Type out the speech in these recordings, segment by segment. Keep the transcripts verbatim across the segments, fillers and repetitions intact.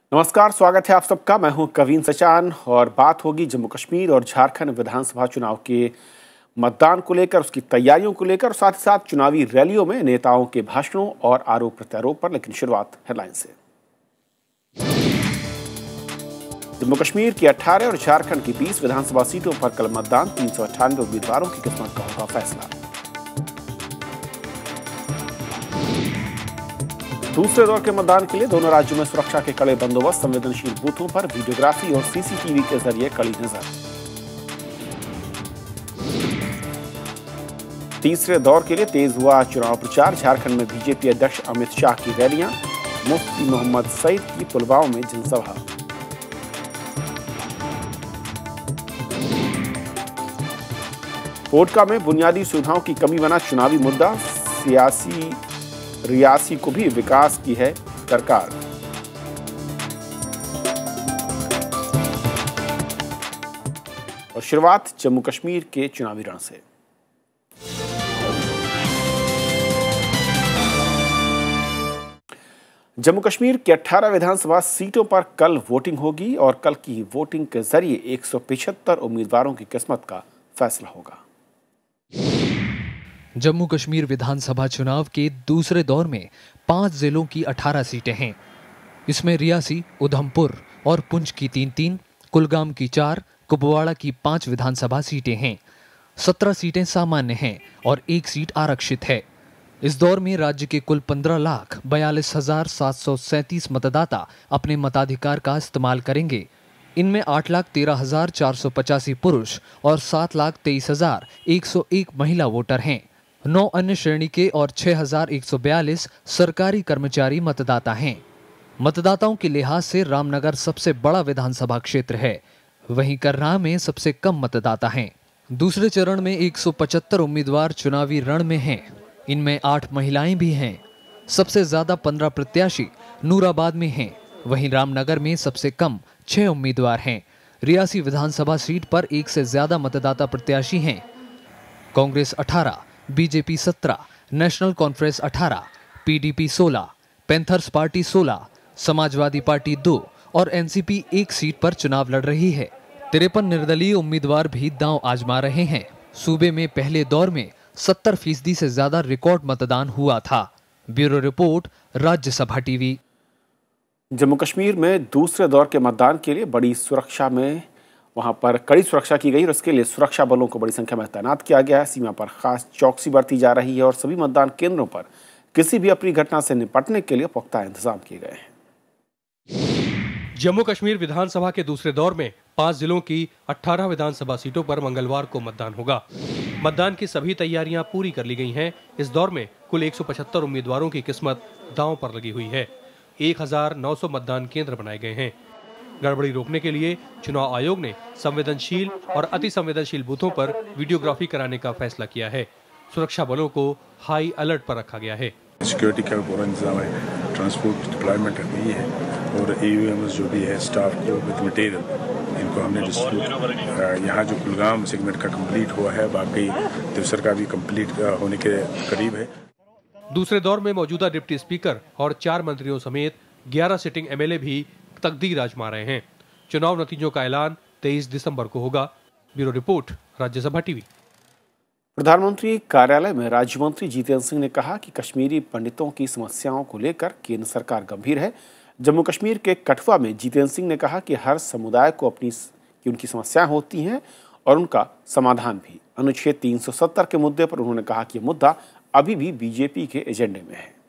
नमस्कार, स्वागत है आप सबका। मैं हूं कवीन सचान और बात होगी जम्मू कश्मीर और झारखंड विधानसभा चुनाव के मतदान को लेकर, उसकी तैयारियों को लेकर, साथ ही साथ चुनावी रैलियों में नेताओं के भाषणों और आरोप प्रत्यारोप पर। लेकिन शुरुआत हेडलाइन से। जम्मू कश्मीर की अठारह और झारखंड की बीस विधानसभा सीटों पर कल मतदान। तीन सौ अट्ठानवे उम्मीदवारों की किस्मत का होगा फैसला। दूसरे दौर के मतदान के लिए दोनों राज्यों में सुरक्षा के कड़े बंदोबस्त। संवेदनशील बूथों पर वीडियोग्राफी और सीसीटीवी के जरिए कड़ी नजर। तीसरे दौर के लिए तेज हुआ चुनाव प्रचार। झारखंड में बीजेपी अध्यक्ष अमित शाह की रैलियां, मुफ्ती मोहम्मद सईद की पुलवामा में जनसभा। कोटका में बुनियादी सुविधाओं की कमी बना चुनावी मुद्दा। सियासी रियासी को भी विकास की है सरकार। और शुरुआत जम्मू कश्मीर के चुनावी रण से। जम्मू कश्मीर की अठारह विधानसभा सीटों पर कल वोटिंग होगी और कल की वोटिंग के जरिए एक सौ पिछहत्तर उम्मीदवारों की किस्मत का फैसला होगा। जम्मू कश्मीर विधानसभा चुनाव के दूसरे दौर में पांच जिलों की अठारह सीटें हैं। इसमें रियासी, उधमपुर और पुंछ की तीन तीन, कुलगाम की चार, कुपवाड़ा की पांच विधानसभा सीटें हैं। सत्रह सीटें सामान्य हैं और एक सीट आरक्षित है। इस दौर में राज्य के कुल पंद्रह लाख बयालीस हजार सात सौ सैंतीस मतदाता अपने मताधिकार का इस्तेमाल करेंगे। इनमें आठ लाख तेरह हजार चार सौ पचासी पुरुष और सात लाख तेईस हजार एक सौ एक महिला वोटर हैं। नौ अन्य श्रेणी के और छह हजार एक सौ बयालीस सरकारी कर्मचारी मतदाता हैं। मतदाताओं के लिहाज से रामनगर सबसे बड़ा विधानसभा क्षेत्र है, वहीं कर्नाह में सबसे कम मतदाता हैं। दूसरे चरण में एक सौ पचहत्तर उम्मीदवार चुनावी रण में हैं। इनमें आठ महिलाएं भी हैं। सबसे ज्यादा पंद्रह प्रत्याशी नूराबाद में हैं, वहीं रामनगर में सबसे कम छह उम्मीदवार हैं। रियासी विधानसभा सीट पर एक से ज्यादा मतदाता प्रत्याशी हैं। कांग्रेस अठारह, बीजेपी सत्रह, नेशनल कॉन्फ्रेंस अठारह, पीडीपी सोलह, पैंथर्स पार्टी सोलह, समाजवादी पार्टी दो और एनसीपी एक सीट पर चुनाव लड़ रही है। तिरपन निर्दलीय उम्मीदवार भी दांव आजमा रहे हैं। सूबे में पहले दौर में सत्तर फीसदी से ज्यादा रिकॉर्ड मतदान हुआ था। Bureau report, Rajya Sabha TV. Jammu Kashmir में दूसरे दौर के मतदान के लिए बड़ी सुरक्षा में वहां पर कड़ी सुरक्षा की गई और इसके लिए सुरक्षा बलों को बड़ी संख्या में तैनात किया गया है। सीमा पर खास चौकसी बरती जा रही है और सभी मतदान केंद्रों पर किसी भी अप्रिय घटना से निपटने के लिए पुख्ता इंतजाम किए गए हैं। जम्मू कश्मीर विधानसभा के दूसरे दौर में पांच जिलों की अठारह विधानसभा सीटों पर मंगलवार को मतदान होगा। मतदान की सभी तैयारियां पूरी कर ली गई हैं। इस दौर में कुल एक सौ पचहत्तर उम्मीदवारों की किस्मत दांव पर लगी हुई है। एक हजार नौ सौ मतदान केंद्र बनाए गए हैं। गड़बड़ी रोकने के लिए चुनाव आयोग ने संवेदनशील और अति संवेदनशील बूथों पर वीडियोग्राफी कराने का फैसला किया है। सुरक्षा बलों को हाई अलर्ट पर रखा गया है। सिक्योरिटी का पूरा इंतजाम है, ट्रांसपोर्ट डिप्लॉयमेंट हुई है और एयूएमएस जो भी है स्टाफ को विद मटेरियल इनको हमने डिस्ट्रीब्यूट। यहाँ जो कुलगाम सेगमेंट का कंप्लीट हुआ है, बाकी दूसर का भी कंप्लीट होने के करीब है। दूसरे दौर में मौजूदा डिप्टी स्पीकर और चार मंत्रियों समेत ग्यारह सिटिंग एमएलए भी तकदीर आजमा रहे हैं। चुनाव नतीजों का ऐलान तेईस दिसंबर को होगा। Bureau report, Rajya Sabha TV. प्रधानमंत्री कार्यालय में राज्य मंत्री जितेंद्र सिंह ने कहा कि कश्मीरी पंडितों की समस्याओं को लेकर केंद्र सरकार गंभीर है। जम्मू कश्मीर के कठुआ में जितेंद्र सिंह ने कहा कि हर समुदाय को अपनी की उनकी समस्याएं होती हैं और उनका समाधान भी। अनुच्छेद तीन सौ सत्तर के मुद्दे पर उन्होंने कहा कि यह मुद्दा अभी भी बीजेपी के एजेंडे में है।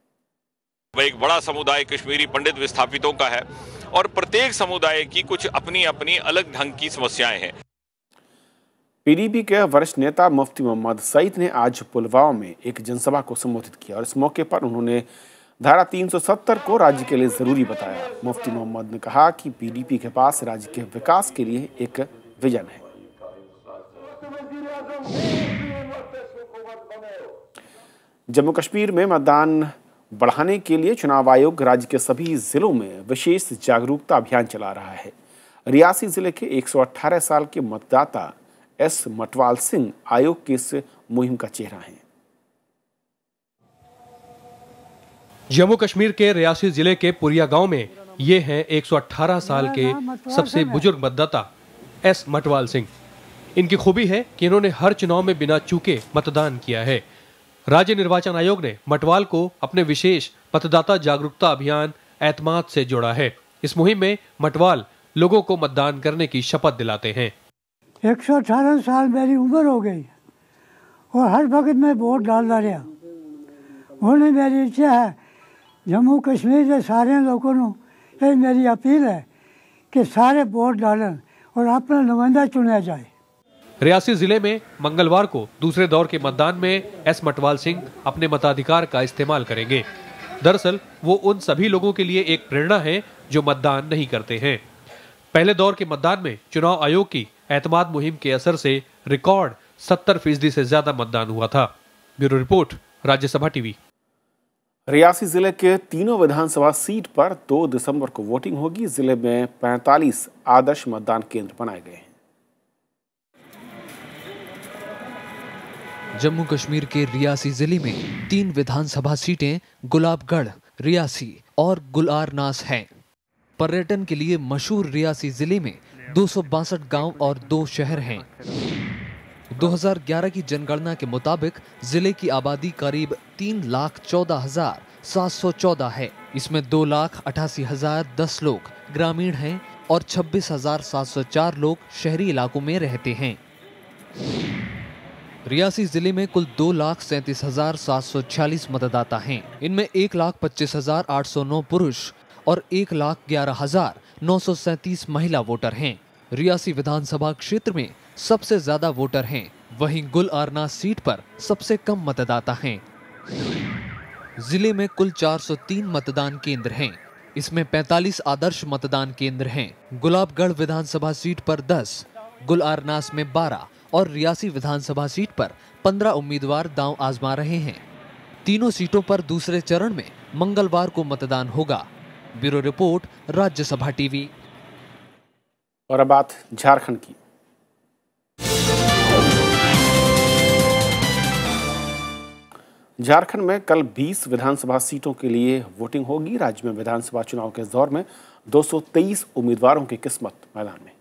एक बड़ा समुदाय कश्मीरी पंडित विस्थापितों का है और प्रत्येक समुदाय की कुछ अपनी अपनी अलग ढंग की समस्याएं हैं। पीडीपी के वरिष्ठ नेता मुफ्ती मोहम्मद सईद ने आज पुलवामा में एक जनसभा को संबोधित किया और इस मौके पर उन्होंने धारा तीन सौ सत्तर को राज्य के लिए जरूरी बताया। मुफ्ती मोहम्मद ने कहा कि पीडीपी के पास राज्य के विकास के लिए एक विजन है। जम्मू कश्मीर में मतदान बढ़ाने के लिए चुनाव आयोग राज्य के सभी जिलों में विशेष जागरूकता अभियान चला रहा है। रियासी जिले के एक सौ अठारह साल के मतदाता एस मटवाल सिंह आयोग की इस मुहिम का चेहरा हैं। जम्मू कश्मीर के रियासी जिले के पुरिया गांव में ये हैं एक सौ अठारह साल के सबसे बुजुर्ग मतदाता एस मटवाल सिंह। इनकी खूबी है कि इन्होंने हर चुनाव में बिना चूके मतदान किया है। राज्य निर्वाचन आयोग ने मटवाल को अपने विशेष मतदाता जागरूकता अभियान एतमाद से जोड़ा है। इस मुहिम में मटवाल लोगों को मतदान करने की शपथ दिलाते हैं। एक सौ अठारह साल मेरी उम्र हो गई और हर वक्त मैं वोट डालता रहा। उन्हें मेरी इच्छा है जम्मू कश्मीर के सारे लोगों को ये मेरी अपील है कि सारे वोट डालें और अपना नुमाइंदा चुना जाए। रियासी जिले में मंगलवार को दूसरे दौर के मतदान में एस मटवाल सिंह अपने मताधिकार का इस्तेमाल करेंगे। दरअसल वो उन सभी लोगों के लिए एक प्रेरणा है जो मतदान नहीं करते हैं। पहले दौर के मतदान में चुनाव आयोग की एतमाद मुहिम के असर से रिकॉर्ड सत्तर फीसदी से ज्यादा मतदान हुआ था। Bureau report, Rajya Sabha TV. Reasi जिले के तीनों विधानसभा सीट पर दो दिसंबर को वोटिंग होगी। जिले में पैंतालीस आदर्श मतदान केंद्र बनाए गए हैं। जम्मू कश्मीर के रियासी जिले में तीन विधानसभा सीटें गुलाबगढ़, रियासी और गुलआरनास हैं। पर्यटन के लिए मशहूर रियासी जिले में दो सौ बासठ गाँव और दो शहर हैं। दो हज़ार ग्यारह की जनगणना के मुताबिक जिले की आबादी करीब तीन लाख चौदह हजार सात सौ चौदह है। इसमें दो लाख अठासी हजार दस लोग ग्रामीण हैं और छब्बीस हजार सात सौ चार लोग शहरी इलाकों में रहते हैं। रियासी जिले में कुल दो लाख सैंतीस हजार सात सौ छियालीस मतदाता हैं। इनमें एक लाख पच्चीस हजार आठ सौ नौ पुरुष और एक लाख ग्यारह हजार नौ सौ सैंतीस महिला वोटर हैं। रियासी विधानसभा क्षेत्र में सबसे ज्यादा वोटर हैं, वहीं गुलआरनास सीट पर सबसे कम मतदाता हैं। जिले में कुल चार सौ तीन मतदान केंद्र हैं। इसमें पैंतालीस आदर्श मतदान केंद्र हैं। गुलाबगढ़ विधानसभा सीट पर दस, गुलआरनास में बारह और रियासी विधानसभा सीट पर पंद्रह उम्मीदवार दांव आजमा रहे हैं। तीनों सीटों पर दूसरे चरण में मंगलवार को मतदान होगा। Bureau report, Rajya Sabha TV. और अब बात झारखंड की। झारखंड में कल बीस विधानसभा सीटों के लिए वोटिंग होगी। राज्य में विधानसभा चुनाव के दौर में दो सौ तेईस उम्मीदवारों की किस्मत मैदान में।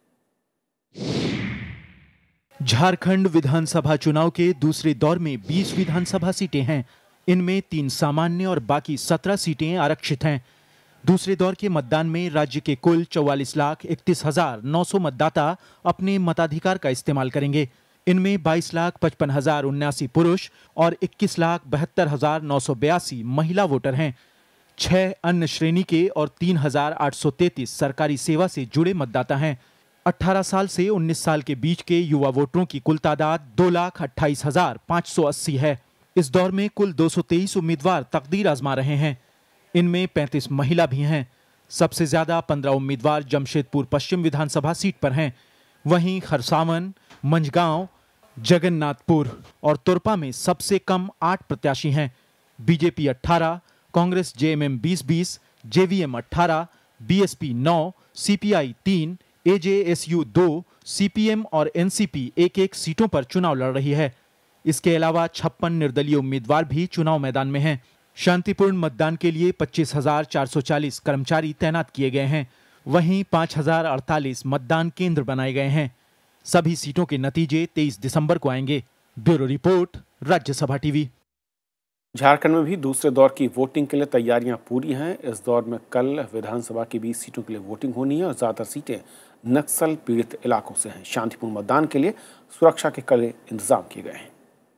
झारखंड विधानसभा चुनाव के दूसरे दौर में बीस विधानसभा सीटें हैं। इनमें तीन सामान्य और बाकी सत्रह सीटें आरक्षित हैं। दूसरे दौर के मतदान में राज्य के कुल चौवालीस लाख इकतीस हजार नौ सौ मतदाता अपने मताधिकार का इस्तेमाल करेंगे। इनमें बाईस लाख पचपन हजार उन्यासी पुरुष और इक्कीस लाख बहत्तर हजार नौ सौ बयासी महिला वोटर हैं। छह अन्य श्रेणी के और तीन हजार आठ सौ तैतीस सरकारी सेवा से जुड़े मतदाता हैं। अठारह साल से उन्नीस साल के बीच के युवा वोटरों की कुल तादाद दो लाख अट्ठाईस हजार पाँच सौ अस्सी है। इस दौर में कुल दो सौ तेईस उम्मीदवार तकदीर आजमा रहे हैं। इनमें पैंतीस महिला भी हैं। सबसे ज्यादा पंद्रह उम्मीदवार जमशेदपुर पश्चिम विधानसभा सीट पर हैं। वहीं खरसावन, मंझगांव, जगन्नाथपुर और तुरपा में सबसे कम आठ प्रत्याशी हैं। बीजेपी अठारह, कांग्रेस जेएमएम बीस बीस, जेवीएम अठारह, बीएसपी नौ, सीपीआई तीन, एजेएसयू दो, सीपीएम और एनसीपी एक एक सीटों पर चुनाव लड़ रही है। इसके अलावा छप्पन निर्दलीय उम्मीदवार भी चुनाव मैदान में हैं। शांतिपूर्ण मतदान के लिए पच्चीस हजार चार सौ चालीस कर्मचारी तैनात किए गए हैं। वहीं पाँच हजार अड़तालीस मतदान केंद्र बनाए गए हैं। सभी सीटों के नतीजे तेईस दिसंबर को आएंगे। Bureau report, Rajya Sabha TV. Jharkhand में भी दूसरे दौर की वोटिंग के लिए तैयारियां पूरी हैं। इस दौर में कल विधानसभा की बीस सीटों के लिए वोटिंग होनी है और ज्यादातर सीटें नक्सल पीड़ित इलाकों से हैं। शांतिपूर्ण मतदान के लिए सुरक्षा के कड़े इंतजाम किए गए हैं।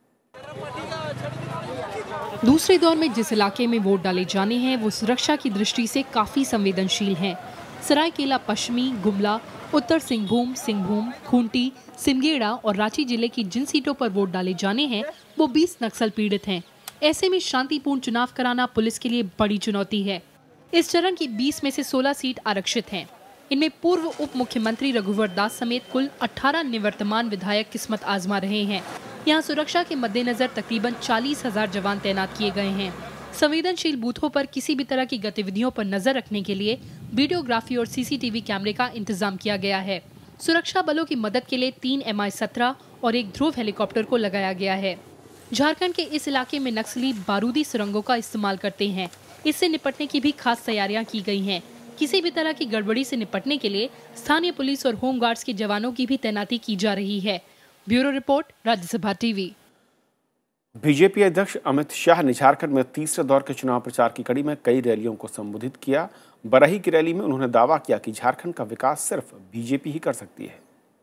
दूसरे दौर में जिस इलाके में वोट डाले जाने हैं वो सुरक्षा की दृष्टि से काफी संवेदनशील हैं। सरायकेला पश्चिमी, गुमला, उत्तर सिंहभूम, सिंहभूम, खूंटी, सिमगेड़ा और रांची जिले की जिन सीटों पर वोट डाले जाने हैं वो बीस नक्सल पीड़ित हैं। ऐसे में शांतिपूर्ण चुनाव कराना पुलिस के लिए बड़ी चुनौती है। इस चरण की बीस में से सोलह सीट आरक्षित हैं। इनमें पूर्व उप मुख्यमंत्री रघुवर दास समेत कुल अठारह निवर्तमान विधायक किस्मत आजमा रहे हैं। यहाँ सुरक्षा के मद्देनजर तकरीबन चालीस हजार जवान तैनात किए गए हैं। संवेदनशील बूथों पर किसी भी तरह की गतिविधियों पर नजर रखने के लिए वीडियोग्राफी और सीसीटीवी कैमरे का इंतजाम किया गया है। सुरक्षा बलों की मदद के लिए तीन एम आई सत्रह और एक ध्रुव हेलीकॉप्टर को लगाया गया है। झारखंड के इस इलाके में नक्सली बारूदी सुरंगों का इस्तेमाल करते हैं। इससे निपटने की भी खास तैयारियां की गई हैं। किसी भी तरह की गड़बड़ी से निपटने के लिए स्थानीय पुलिस और होमगार्ड्स के जवानों की भी तैनाती की जा रही है। Bureau report, Rajya Sabha TV. BJP अध्यक्ष अमित शाह ने झारखंड में तीसरे दौर के चुनाव प्रचार की कड़ी में कई रैलियों को संबोधित किया। बरही की रैली में उन्होंने दावा किया कि झारखंड का विकास सिर्फ बीजेपी ही कर सकती है।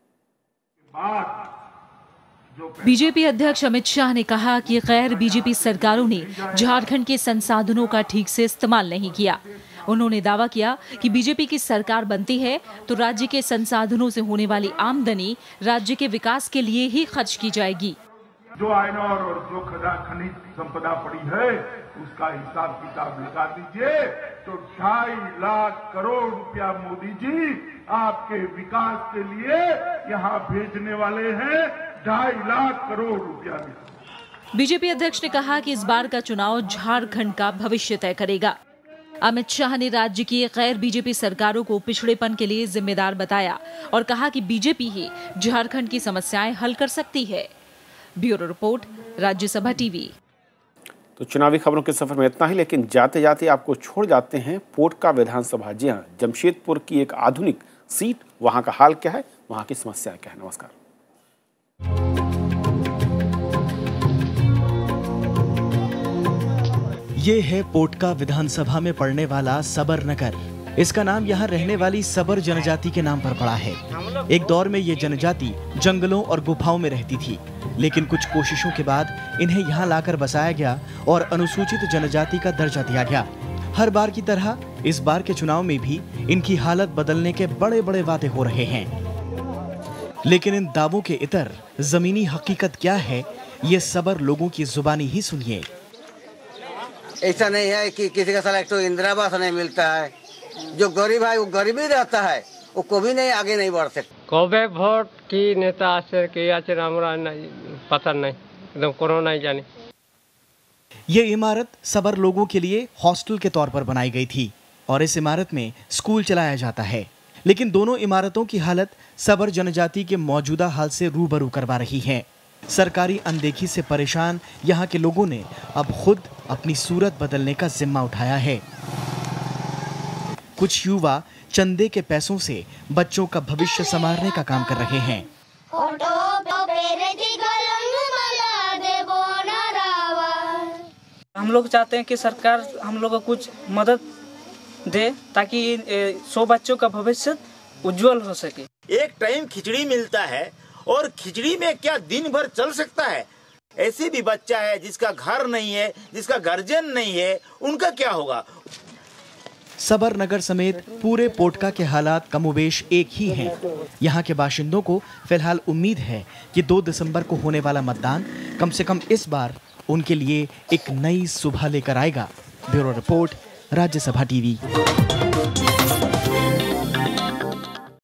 बीजेपी अध्यक्ष अमित शाह ने कहा कि गैर बीजेपी सरकारों ने झारखंड के संसाधनों का ठीक से इस्तेमाल नहीं किया। उन्होंने दावा किया कि बीजेपी की सरकार बनती है तो राज्य के संसाधनों से होने वाली आमदनी राज्य के विकास के लिए ही खर्च की जाएगी। जो आयनोर और जो खनिज संपदा पड़ी है उसका हिसाब किताब लगा दीजिए तो ढाई लाख करोड़ रुपया मोदी जी आपके विकास के लिए यहाँ भेजने वाले हैं। ढाई लाख करोड़ रुपया। बीजेपी अध्यक्ष ने कहा कि इस बार का चुनाव झारखंड का भविष्य तय करेगा। अमित शाह ने राज्य की गैर बीजेपी सरकारों को पिछड़ेपन के लिए जिम्मेदार बताया और कहा कि बीजेपी ही झारखंड की समस्याएं हल कर सकती है। Bureau report, Rajya Sabha TV. तो चुनावी खबरों के सफर में इतना ही, लेकिन जाते जाते आपको छोड़ जाते हैं पोटका विधानसभा। जी हाँ, जमशेदपुर की एक आधुनिक सीट, वहां का हाल क्या है, वहां की समस्या क्या है। नमस्कार। ये है पोटका विधानसभा में पड़ने वाला सबर नगर। इसका नाम यहाँ रहने वाली सबर जनजाति के नाम पर पड़ा है। एक दौर में ये जनजाति जंगलों और गुफाओं में रहती थी, लेकिन कुछ कोशिशों के बाद इन्हें यहाँ लाकर बसाया गया और अनुसूचित जनजाति का दर्जा दिया गया। हर बार की तरह इस बार के चुनाव में भी इनकी हालत बदलने के बड़े बड़े वादे हो रहे हैं, लेकिन इन दावों के इतर जमीनी हकीकत क्या है, ये सबर लोगों की जुबानी ही सुनिए। ऐसा नहीं है कि किसी का साला एक तो इंदिरा आवास नहीं मिलता है। जो गरीब है वो गरीब ही रहता है, वो कभी नहीं आगे नहीं बढ़ सकता। कबे वोट की नेता आश्चर्य की आचर हमरा नहीं पता नहीं, एकदम कोरोना ही जाने। ये इमारत सबर लोगों के लिए हॉस्टल के तौर पर बनाई गई थी और इस इमारत में स्कूल चलाया जाता है, लेकिन दोनों इमारतों की हालत सबर जनजाति के मौजूदा हाल से रूबरू करवा रही है। सरकारी अनदेखी से परेशान यहाँ के लोगों ने अब खुद अपनी सूरत बदलने का जिम्मा उठाया है। कुछ युवा चंदे के पैसों से बच्चों का भविष्य संवारने का काम कर रहे हैं। हम लोग चाहते हैं कि सरकार हम लोग को कुछ मदद दे ताकि सौ बच्चों का भविष्य उज्जवल हो सके। एक टाइम खिचड़ी मिलता है और खिचड़ी में क्या दिन भर चल सकता है। ऐसे भी बच्चा है जिसका घर नहीं है, जिसका गार्जियन नहीं है, उनका क्या होगा। सबर नगर समेत पूरे पोटका के हालात कमोबेश एक ही हैं। यहाँ के बाशिंदों को फिलहाल उम्मीद है कि दो दिसंबर को होने वाला मतदान कम से कम इस बार उनके लिए एक नई सुबह लेकर आएगा। Bureau report, Rajya Sabha TV.